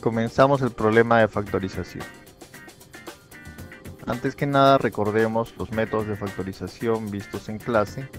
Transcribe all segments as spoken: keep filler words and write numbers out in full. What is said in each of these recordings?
Comenzamos el problema de factorización. Antes que nada, recordemos los métodos de factorización vistos en clase.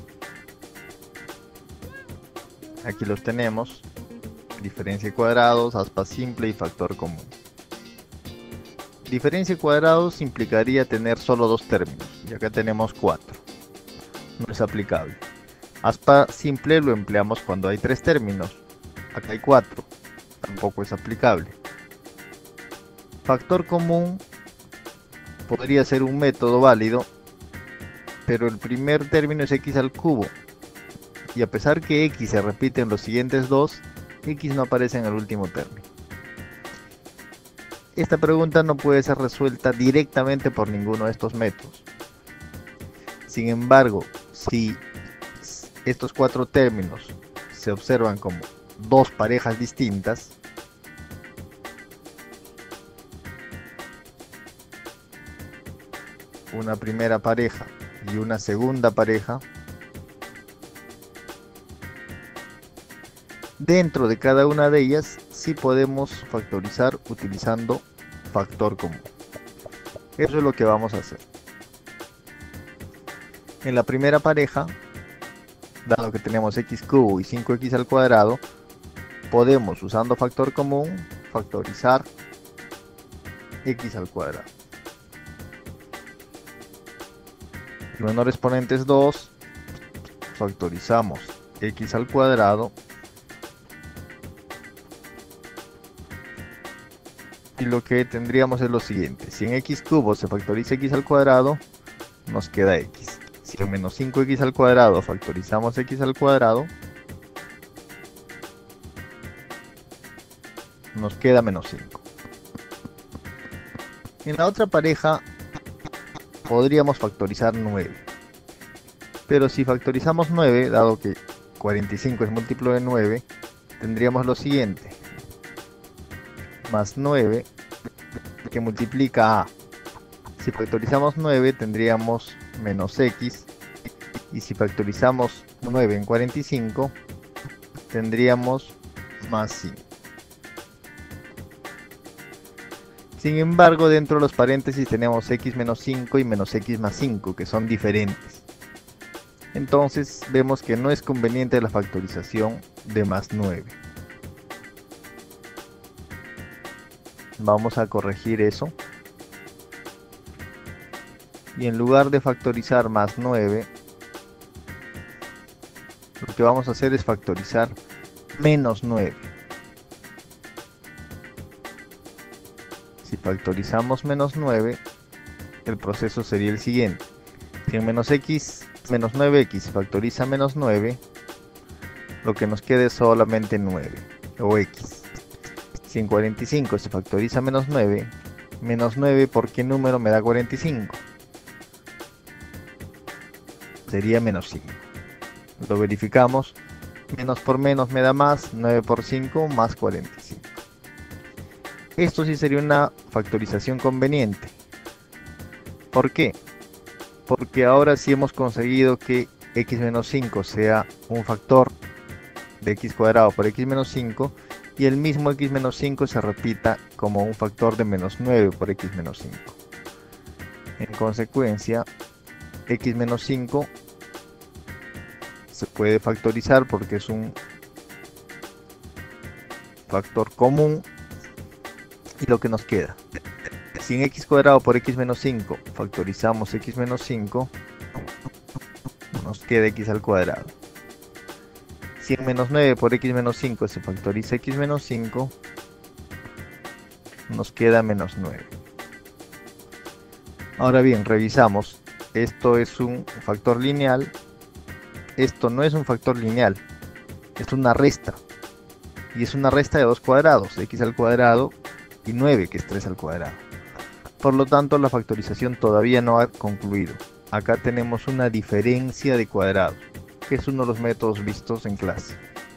Aquí los tenemos: diferencia de cuadrados, aspa simple y factor común. Diferencia de cuadrados implicaría tener solo dos términos, y acá tenemos cuatro. No es aplicable. Aspa simple lo empleamos cuando hay tres términos, acá hay cuatro, tampoco es aplicable. Factor común podría ser un método válido, pero el primer término es x al cubo, y a pesar que x se repite en los siguientes dos, x no aparece en el último término. Esta pregunta no puede ser resuelta directamente por ninguno de estos métodos. Sin embargo, si estos cuatro términos se observan como dos parejas distintas, una primera pareja y una segunda pareja, dentro de cada una de ellas sí podemos factorizar utilizando factor común. Eso es lo que vamos a hacer. En la primera pareja, dado que tenemos x cubo y cinco x al cuadrado, podemos, usando factor común, factorizar x al cuadrado. El menor exponente es dos, factorizamos x al cuadrado, y lo que tendríamos es lo siguiente: si en x cubo se factoriza x al cuadrado, nos queda x. Si en menos cinco x al cuadrado factorizamos x al cuadrado, nos queda menos cinco. En la otra pareja podríamos factorizar nueve, pero si factorizamos nueve, dado que cuarenta y cinco es múltiplo de nueve, tendríamos lo siguiente: más nueve que multiplica a. Si factorizamos nueve tendríamos menos x, y si factorizamos nueve en cuarenta y cinco tendríamos más cinco. Sin embargo, dentro de los paréntesis tenemos x menos cinco y menos x más cinco, que son diferentes. Entonces vemos que no es conveniente la factorización de más nueve. Vamos a corregir eso. Y en lugar de factorizar más nueve, lo que vamos a hacer es factorizar menos nueve. Si factorizamos menos nueve, el proceso sería el siguiente: si en menos x, menos nueve x se factoriza menos nueve, lo que nos queda es solamente nueve, o x. Si en cuarenta y cinco se factoriza menos nueve, menos nueve, ¿por qué número me da cuarenta y cinco? Sería menos cinco. Lo verificamos. Menos por menos me da más, nueve por cinco más cuarenta y cinco. Esto sí sería una factorización conveniente. ¿Por qué? Porque ahora sí hemos conseguido que x menos cinco sea un factor de x cuadrado por x menos cinco, y el mismo x menos cinco se repita como un factor de menos nueve por x menos cinco. En consecuencia, x menos cinco se puede factorizar porque es un factor común. Y lo que nos queda: si en x cuadrado por x menos cinco factorizamos x menos cinco, nos queda x al cuadrado. Si en menos nueve por x menos cinco se factoriza x menos cinco, nos queda menos nueve. Ahora bien, revisamos. Esto es un factor lineal. Esto no es un factor lineal, es una resta. Y es una resta de dos cuadrados, x al cuadrado y nueve, que es tres al cuadrado. Por lo tanto, la factorización todavía no ha concluido. Acá tenemos una diferencia de cuadrados, que es uno de los métodos vistos en clase.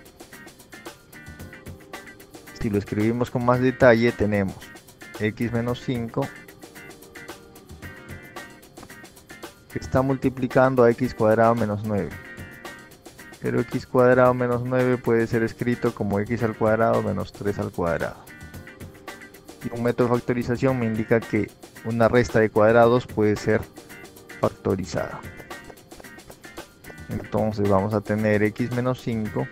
Si lo escribimos con más detalle, tenemos x menos cinco, que está multiplicando a x cuadrado menos nueve. Pero x cuadrado menos nueve puede ser escrito como x al cuadrado menos tres al cuadrado. Y un método de factorización me indica que una resta de cuadrados puede ser factorizada. Entonces vamos a tener x menos cinco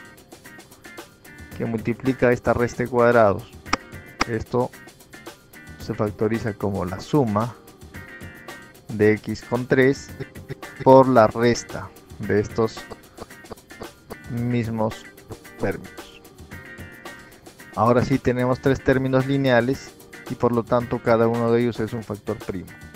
que multiplica esta resta de cuadrados. Esto se factoriza como la suma de x con tres por la resta de estos mismos términos. Ahora sí tenemos tres términos lineales y por lo tanto cada uno de ellos es un factor primo.